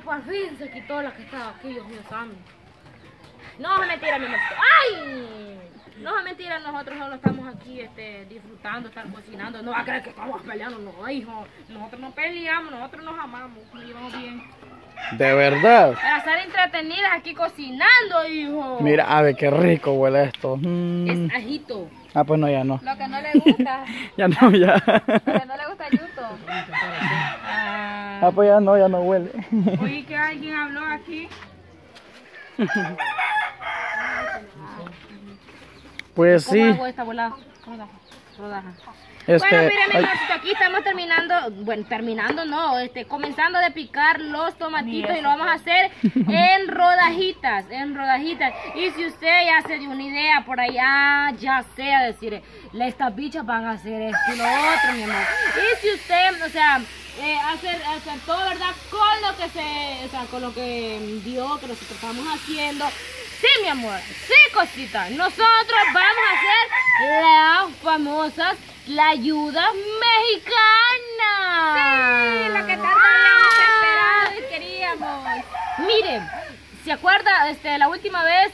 por fin se quitó la que estaba aquí, Dios mío santo. No es mentira, mi amor. ¡Ay! No es mentira, nosotros solo estamos aquí disfrutando, estar cocinando. No va a creer que estamos peleando, no, hijo. Nosotros no peleamos, nosotros nos amamos, nos llevamos bien. ¿De verdad? Para estar entretenidas aquí cocinando, hijo. Mira, a ver qué rico huele esto. Es ajito. Ah, pues no, ya no. Lo que no le gusta. Ya no, ya. Lo que no le gusta yuto. Ah, pues ya no huele. Oí que alguien habló aquí. Pues sí. ¿Cómo hago esta volada? Rodaja. Bueno, miren, mi amorcito, aquí estamos comenzando de picar los tomatitos y lo vamos a hacer en rodajitas, Y si usted ya se dio una idea por allá, ya sea decir, estas bichas van a hacer esto y lo otro, mi amor. Y si usted, o sea, hacer todo, ¿verdad? Con lo que vio que nosotros estamos haciendo. Sí, mi amor, sí, cosita. Nosotros vamos a hacer las famosas tlayudas mexicanas. Sí, la que tanto habíamos esperado y queríamos. Miren, ¿se acuerda la última vez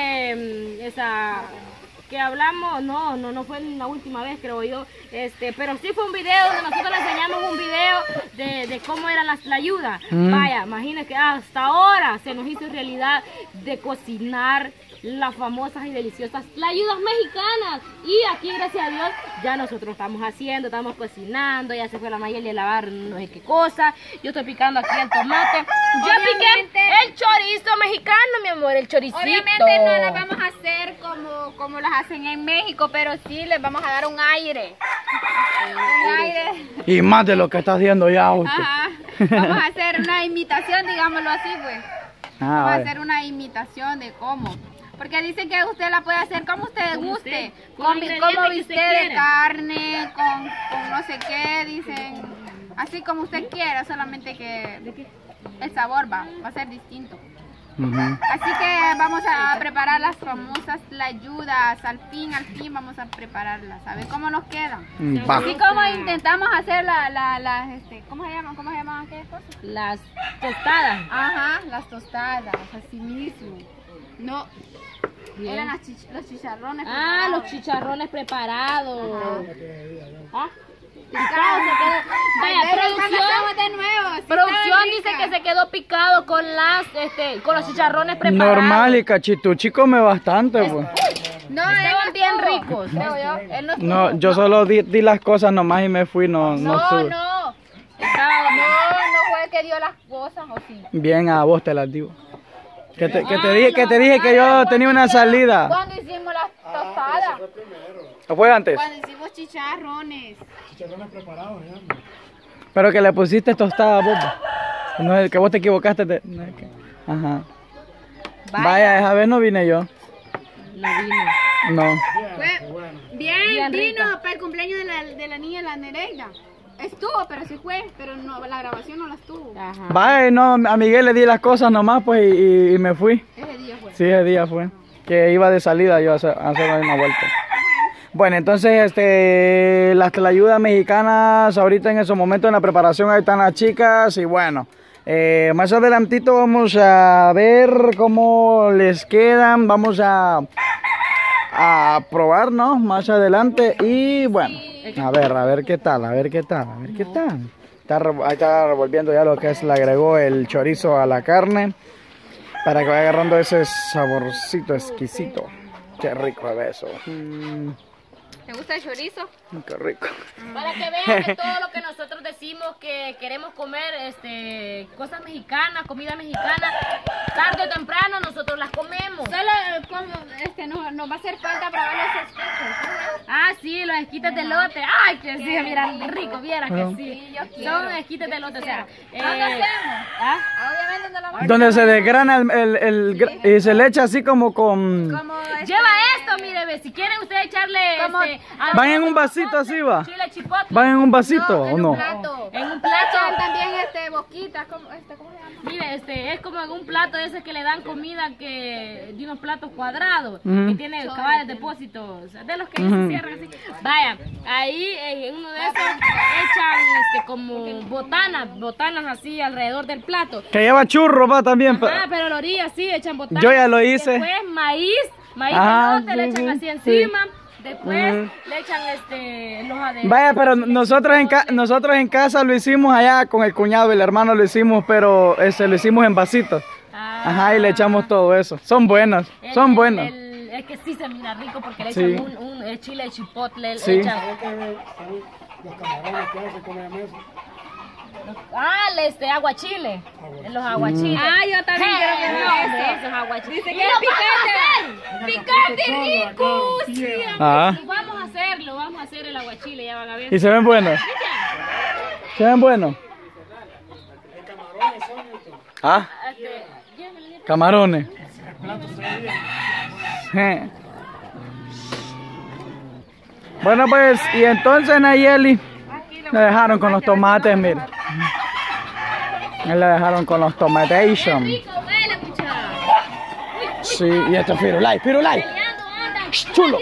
que hablamos? No fue la última vez, creo yo. Pero sí fue un video donde nosotros le enseñamos un video de cómo eran las tlayudas. Vaya, imagínense que hasta ahora se nos hizo realidad de cocinar las famosas y deliciosas tlayudas mexicanas. Y aquí, gracias a Dios, ya nosotros estamos cocinando, ya se fue la Mayeli a lavar no sé qué cosa. Yo estoy picando aquí el tomate. Yo piqué el chorizo mexicano, mi amor, el choricito. Obviamente no las vamos a hacer como las hacen en México, pero sí les vamos a dar un aire. Un aire. Y más de lo que está haciendo ya usted. Ajá. Vamos a hacer una imitación, digámoslo así, pues. Vamos a hacer una imitación de cómo. Porque dicen que usted la puede hacer como usted guste. Como bistec de carne, con no sé qué, dicen. Así como usted quiera, solamente que el sabor va a ser distinto. Así que vamos a preparar las famosas tlayudas. Al fin vamos a prepararlas. A ver cómo nos quedan. Así como intentamos hacer ¿cómo se llaman aquellas cosas? Las tostadas. Ajá, las tostadas, así mismo. No, bien. Eran los chicharrones preparados. Los chicharrones preparados. Picado se quedó. Vaya, producción dice que se quedó picado con los chicharrones preparados. Normal, y Cachituchi come bastante, pues. No, estaban bien ricos. No, yo solo di las cosas nomás y me fui, no fue el que dio las cosas, ¿o sí? Bien, a vos te las digo. Que te dije que yo tenía una salida. ¿Cuándo hicimos las tostadas? ¿Fue antes? Cuando hicimos chicharrones. Chicharrones preparados, ya. Pero que le pusiste tostada, vos. No es que vos te equivocaste. Ajá. Vaya, esa vez no vine yo. No vino. No. Bien, vino para el cumpleaños de la niña, la Nereida. Estuvo, pero sí fue, pero no, la grabación no la estuvo. Ajá. Vaya, no, a Miguel le di las cosas nomás, pues, y me fui. Ese día fue. Sí, ese día fue. Que iba de salida yo a hacer una vuelta. Bueno, entonces, las tlayudas mexicanas, ahorita en esos momentos en la preparación, ahí están las chicas, y bueno. Más adelantito vamos a ver cómo les quedan, vamos a probar, ¿no? Más adelante, y bueno. A ver qué tal. Ahí está revolviendo ya lo que le agregó el chorizo a la carne para que vaya agarrando ese saborcito exquisito. Qué rico es eso. ¿Te gusta el chorizo? Qué rico. Para que vean que todo lo que nosotros decimos que queremos comer, cosas mexicanas, comida mexicana, tarde o temprano nosotros las comemos. Solo nos va a hacer falta probar los esquites. Sí, los esquites de elote. Ay, que sí, mira, rico, viera que sí. Yo quiero. Son esquites de elote, o sea. ¿Dónde hacemos? Obviamente no lo vamos a Donde se desgrana y se le echa así como con... Lleva esto, mire, si quieren ustedes echarle ¿Van en un vasito así, va? Chile chipotle. ¿Van en un vasito o no? En un plato también boquitas, ¿cómo se llama? Mire, es como en un plato ese que le dan comida de unos platos cuadrados, que tiene cabales depósitos, de los que se cierran así. Vaya, ahí en uno de esos echan como botanas así alrededor del plato. Que lleva churro, va también. Pero a la orilla sí echan botanas. Yo ya lo hice. Después maíz pelote, le echan así encima. Después le echan los aderezos. Vaya, pero nosotros en casa lo hicimos allá con el cuñado y el hermano lo hicimos, pero lo hicimos en vasitos. Ajá, y le echamos todo eso. Son buenas, son buenas. Es que sí se mira rico porque le echan un chile chipotle, le echan... Los camarones que hacen con la mesa. Aguachile. Los aguachiles. Yo también quiero que esos aguachiles. Dice que es picante. Picante rico. Y vamos a hacer el aguachile, ya van a ver. ¿Y se ven buenos? ¿Se ven buenos? Camarones. Bueno, pues, y entonces Nayeli le dejaron con los tomates, mira. Le dejaron con los tomatation. Sí, y esto es Firulai. Chulo.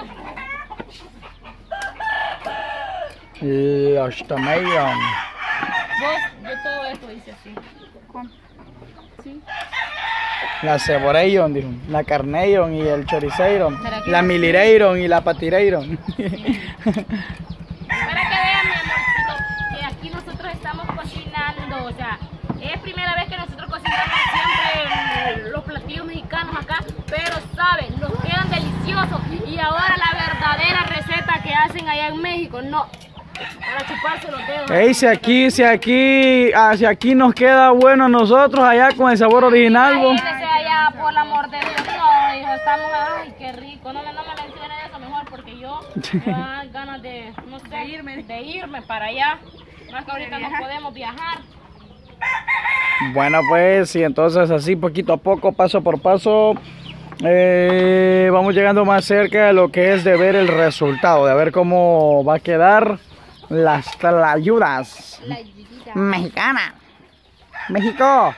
Los tomatation. Yo todo esto hice así. Sí. La ceboreiron, dijo. La carneiron y el choriceiron. La milireiron y la patireiron. Sí. Para que vean, mi amorcito, que aquí nosotros estamos cocinando, o sea, es primera vez que nosotros cocinamos siempre los platillos mexicanos acá, pero saben, nos quedan deliciosos. Y ahora la verdadera receta que hacen allá en México, no, para chuparse los dedos. Ey, si aquí nos queda bueno a nosotros allá con el sabor original. Imagínense allá, por el amor de Dios, no, hijo, estamos, ay, qué rico, no me mencionen eso mejor porque yo me dan ganas de, no sé, de irme para allá, más que ahorita no podemos viajar. Bueno, pues, y entonces así poquito a poco, paso por paso, vamos llegando más cerca de lo que es de ver el resultado, de ver cómo va a quedar las tlayudas mexicanas. México.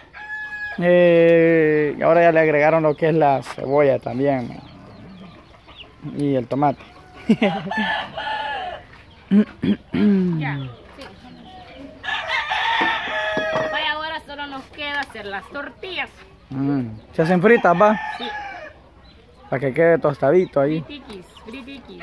Ahora ya le agregaron lo que es la cebolla también y el tomate. Ya. Vaya, ahora solo nos queda hacer las tortillas. Se hacen fritas, va. Sí. Para que quede tostadito ahí. Fritiquis.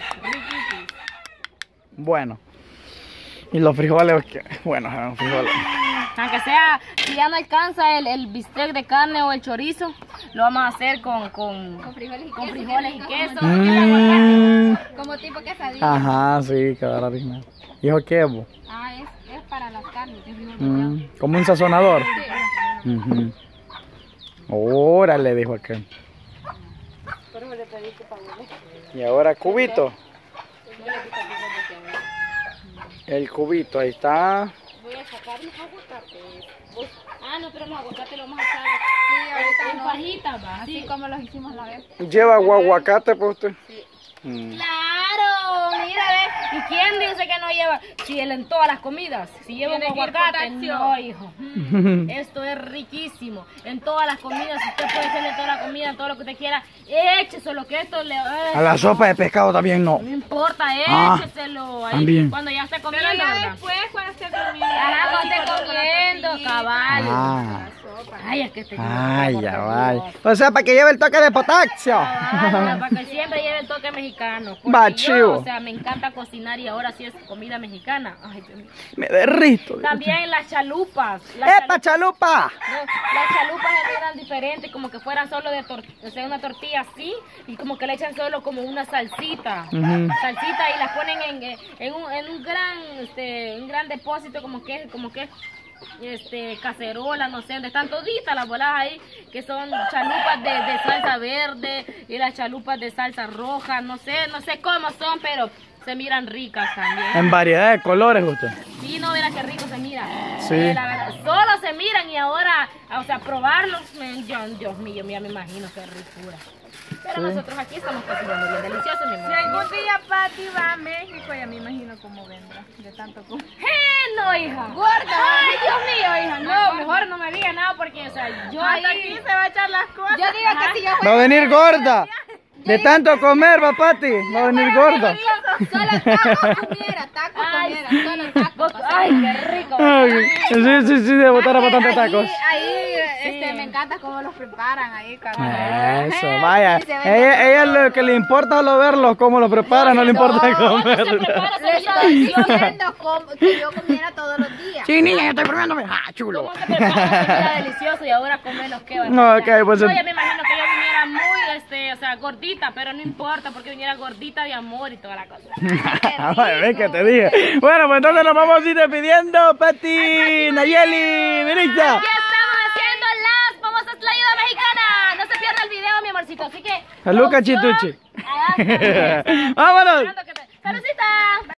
Bueno. Y los frijoles, bueno, los frijoles. Aunque sea, si ya no alcanza el bistec de carne o el chorizo, lo vamos a hacer con frijoles y queso. Como tipo quesadilla. Ajá, sí, quedará original. ¿Hijo qué es? Es para las carnes. Como un sazonador. Sí. Órale, dijo aquel. Y ahora cubito. El cubito, ahí está. Voy a sacar los aguacates. No, pero los aguacates los vamos a echar en fajitas, va. Así como los hicimos la vez. ¿Lleva aguacate, pues usted? Sí. Claro, mira, ¿ves? ¿Y quién dice que no lleva? Si él en todas las comidas, si lleva un aguacate, no, hijo. Esto es riquísimo. En todas las comidas, si usted puede hacerle toda la comida, todo lo que usted quiera, écheselo, que esto le... A la sopa de pescado también no. No importa, écheselo ahí también. cuando ya esté comiendo. Pero ya ¿verdad? después, cuando esté comiendo. Cuando esté comiendo, cabal. Ay, es que te ya vaya. O sea, para que lleve el toque de potasio. Para que siempre lleve el toque mexicano. Va, chivo. O sea, me encanta cocinar y ahora sí es comida mexicana. Ay, Dios mío. Me derrito. También las chalupas. ¡Epa, chalupa! Las chalupas eran diferentes, como que fueran solo de o sea, una tortilla así, y como que le echan solo como una salsita. Salsita y las ponen en un gran depósito, como que cacerola, no sé, donde están toditas las bolas ahí, que son chalupas de salsa verde y las chalupas de salsa roja, no sé cómo son, pero se miran ricas también. En variedad de colores usted. Sí, no, verá qué rico se mira. Sí. La verdad, solo se miran y ahora, o sea, probarlos, Dios mío, ya me imagino qué ricura. Pero nosotros aquí estamos cocinando bien delicioso, mi amor. Si algún día Pati va a México, ya me imagino cómo vendrá, de tanto comer. No, hija. Gorda. Ay, Dios mío, hija. No, mejor no me diga nada porque, o sea, yo Hasta ahí... aquí se va a echar las cosas. Yo digo que si yo Va a venir gorda. De tanto comer, va Pati. Va a venir gorda. Solo tacos comiera, solo tacos. Ay, qué rico. Sí, de botar a bastante tacos. Ahí, me encanta cómo los preparan ahí. Eso, vaya. Ella lo que le importa es lo verlos, cómo lo preparan, no le importa comer. Le estoy diciendo que yo comiera todos los días. Sí, niña, yo estoy probándome. Ah, chulo. ¿Cómo se prepara? Era delicioso y ahora comer los que van. No, ok, pues. No, ya me imagino que yo viniera muy, o sea, gordita, pero no importa porque viniera gordita de amor y toda la cosa. Ven que te dije. Bueno, pues entonces nos vamos a ir despidiendo, Pati, Nayeli, Mirita. Aquí estamos haciendo las famosas tlayudas mexicanas. No se pierda el video, mi amorcito. Así que. Salud, cachituchi. Vámonos. ¡Salucita!